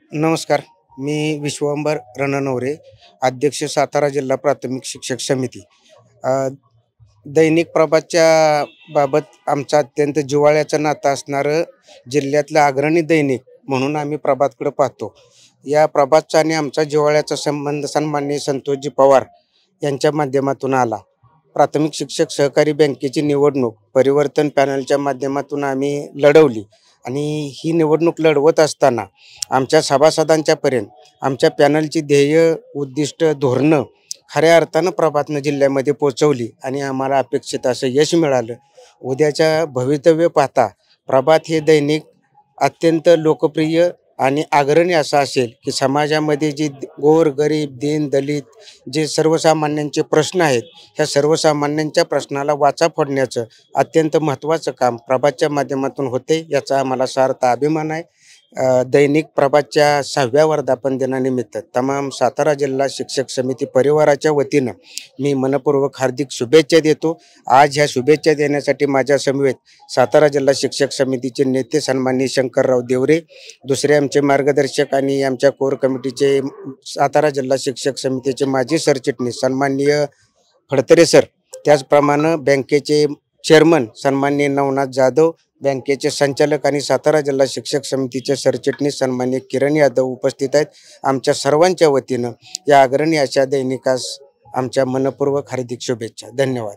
नमस्कार. मी विश्वंभर रणनवरे, अध्यक्ष सातारा जिल्हा प्राथमिक शिक्षक समिती. अ, दैनिक प्रभातच्या बाबत आमचं अत्यंत जिव्हाळ्याचं नातं असणारं जिल्ह्यातलं अग्रणी दैनिक म्हणून आम्ही प्रभातकडे पाहतो. या प्रभातचा आणि आमचा जिव्हाळ्याचा संबंध सन्माननीय संतोषजी पवार यांच्या माध्यमातून आला. प्राथमिक शिक्षक सहकारी बँकेची निवडणूक परिवर्तन पॅनलच्या माध्यमातून आम्ही लढवली आणि ही निवडणूक लढवत असताना आमच्या सभासदांच्यापर्यंत आमच्या पॅनलची ध्येय, उद्दिष्ट, धोरणं खऱ्या अर्थानं प्रभातनं जिल्ह्यामध्ये पोचवली आणि आम्हाला अपेक्षित असं यश मिळालं. उद्याच्या भवितव्य पाहता प्रभात हे दैनिक अत्यंत लोकप्रिय आणि अग्रणी असं असेल की समाजामध्ये जी गोर गरीब दीन दलित जे सर्वसामान्यांचे प्रश्न आहेत, ह्या सर्वसामान्यांच्या प्रश्नाला वाचा फोडण्याचं अत्यंत महत्त्वाचं काम प्रभातच्या माध्यमातून होते, याचा आम्हाला सार्थ अभिमान आहे. दैनिक प्रभातच्या 6व्या वर्धापन दिनानिमित्त तमाम सातारा जिल्हा शिक्षक समिती परिवाराच्या वतीनं मी मनपूर्वक हार्दिक शुभेच्छा देतो. आज ह्या शुभेच्छा देण्यासाठी माझ्या समवेत सातारा जिल्हा शिक्षक समितीचे नेते सन्माननीय शंकरराव देवरे, दुसरे आमचे मार्गदर्शक आणि आमच्या कोर कमिटीचे सातारा जिल्हा शिक्षक समितीचे माजी सरचिटणीस सन्माननीय फडतरे सर, त्याचप्रमाणे बँकेचे चेअरमन सन्माननीय नवनाथ जाधव, बँकेचे संचालक आणि सातारा जिल्हा शिक्षक समितीचे सरचिटणीस सन्माननीय किरण यादव उपस्थित आहेत. आमच्या सर्वांच्या वतीनं या अग्रणी अशा दैनिकास आमच्या मनपूर्वक हार्दिक शुभेच्छा. धन्यवाद.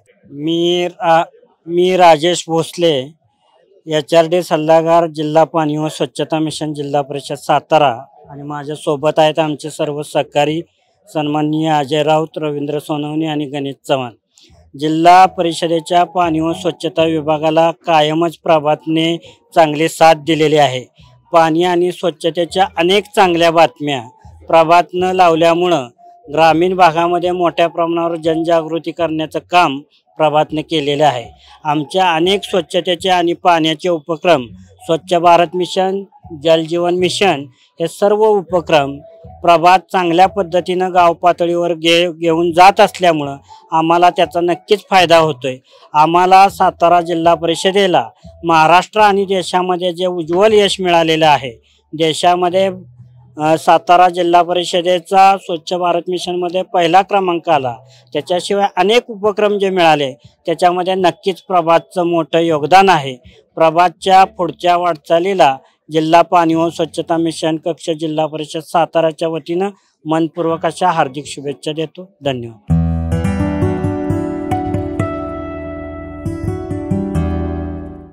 मी राजेश भोसले, HRD सल्लागार, जिल्हा पाणी व स्वच्छता मिशन, जिल्हा परिषद सातारा. आणि माझ्या सोबत आहेत आमचे सर्व सहकारी सन्माननीय अजय राऊत, रवींद्र सोनवणे आणि गणेश चव्हाण. जिल्हा परिषदेच्या पाणी व स्वच्छता विभागाला कायमच प्रभातने चांगली साथ दिलेली आहे. पाणी आणि स्वच्छतेच्या अनेक चांगल्या बातम्या प्रभातनं लावल्यामुळं ग्रामीण भागामध्ये मोठ्या प्रमाणावर जनजागृती करण्याचं काम प्रभातने केलेलं आहे. आमच्या अनेक स्वच्छतेचे आणि पाण्याचे उपक्रम, स्वच्छ भारत मिशन, जलजीवन मिशन, हे सर्व उपक्रम प्रभात चांगल्या पद्धतीनं गाव पातळीवर घेऊन जात असल्यामुळं आम्हाला त्याचा नक्कीच फायदा होतोय. आम्हाला सातारा जिल्हा परिषदेला महाराष्ट्र आणि देशामध्ये जे उज्ज्वल यश मिळालेलं आहे, देशामध्ये सातारा जिल्हा परिषदेचा स्वच्छ भारत मिशनमध्ये पहिला क्रमांक आला. त्याच्याशिवाय अनेक उपक्रम जे मिळाले त्याच्यामध्ये नक्कीच प्रभातचं मोठं योगदान आहे. प्रभातच्या पुढच्या वाटचालीला जिल्हा पाणी व स्वच्छता मिशन कक्ष जिल्हा परिषद साताराच्या वतीनं मनपूर्वक अशा हार्दिक शुभेच्छा देतो. धन्यवाद.